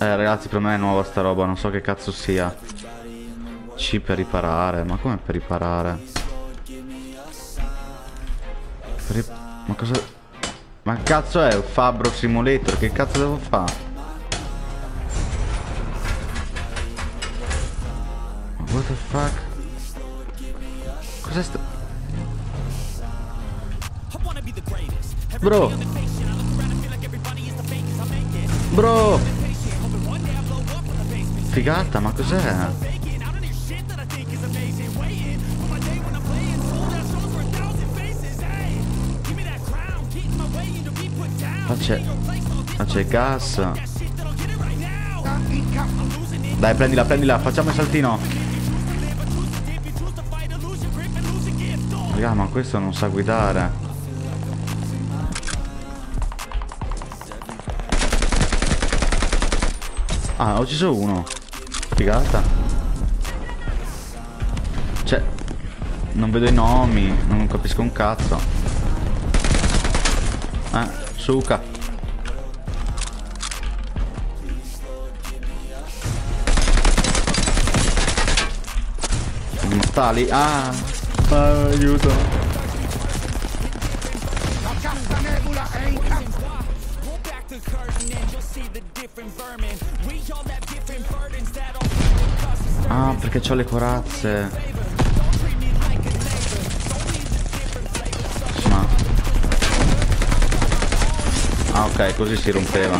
Ragazzi, per me è nuova sta roba, non so che cazzo sia. C per riparare, ma come per riparare? Ma cosa... Ma cazzo è un Fabbro Simulator? Che cazzo devo fare? What the fuck? Cos'è sta... Bro! Bro! Figata, ma cos'è? C'è il gas. Dai, prendila, facciamo il saltino. Raga, ma questo non sa guidare. Ah, ho ucciso uno. Figata. Cioè, non vedo i nomi, non capisco un cazzo. Suca. Sono mortali. Aiuto. La cassa nebula è in campo. Perché c'ho le corazze. Ok, così si rompeva.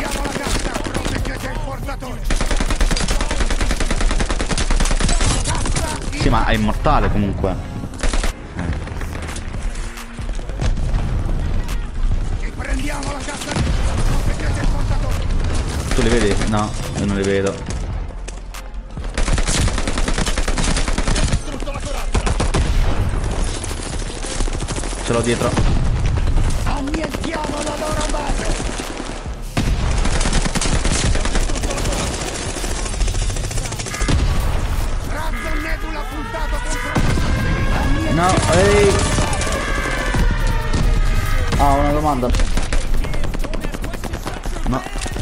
Sì, ma è immortale comunque. Tu li vedi? No, io non li vedo. Ce l'ho dietro. Annientiamo la loro base. Razzo nebula puntato contro. No, ehi. Una domanda. No.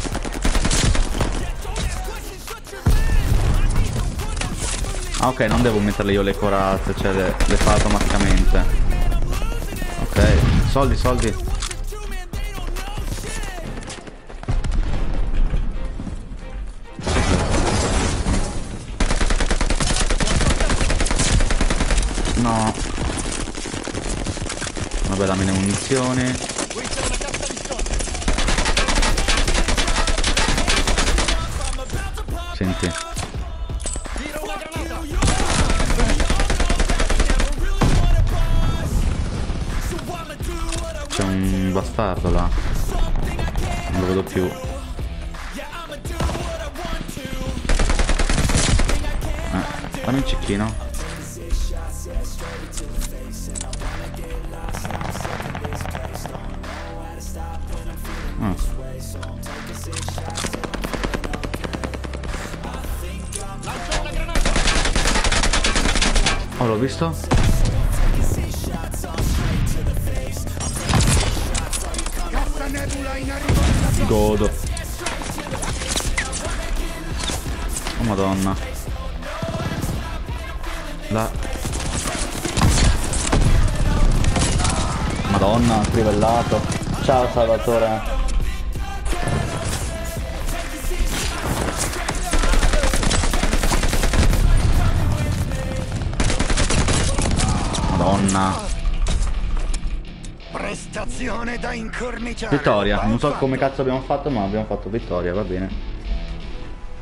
Ok, non devo metterle io le corazze, cioè le fa automaticamente. Ok, soldi. No. Vabbè, dammi le munizioni. Senti. C'è un bastardo là. Non lo vedo più. Fammi un cecchino. Oh, l'ho visto? Godo. Oh madonna. Madonna, trivellato. Ciao Salvatore. Madonna. Prestazione da incorniciare. Vittoria, non so come cazzo abbiamo fatto, ma abbiamo fatto vittoria, va bene.